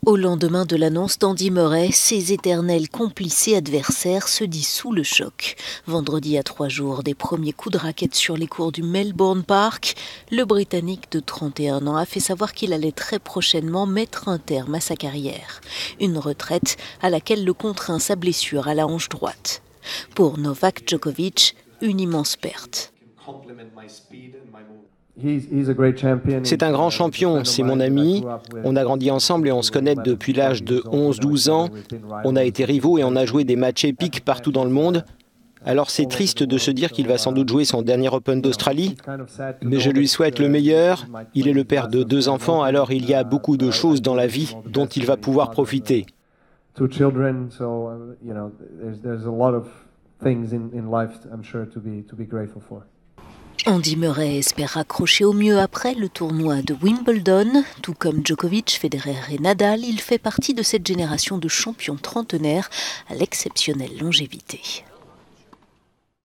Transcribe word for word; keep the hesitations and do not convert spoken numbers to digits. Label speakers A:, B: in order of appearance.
A: Au lendemain de l'annonce d'Andy Murray, ses éternels complices et adversaires se disent sous le choc. Vendredi, à trois jours des premiers coups de raquette sur les cours du Melbourne Park, le Britannique de trente et un ans a fait savoir qu'il allait très prochainement mettre un terme à sa carrière. Une retraite à laquelle le contraint sa blessure à la hanche droite. Pour Novak Djokovic, une immense perte.
B: C'est un grand champion, c'est mon ami. On a grandi ensemble et on se connaît depuis l'âge de onze douze ans. On a été rivaux et on a joué des matchs épiques partout dans le monde. Alors c'est triste de se dire qu'il va sans doute jouer son dernier Open d'Australie, mais je lui souhaite le meilleur. Il est le père de deux enfants, alors il y a beaucoup de choses dans la vie dont il va pouvoir profiter.
A: Andy Murray espère raccrocher au mieux après le tournoi de Wimbledon. Tout comme Djokovic, Federer et Nadal, il fait partie de cette génération de champions trentenaires à l'exceptionnelle longévité.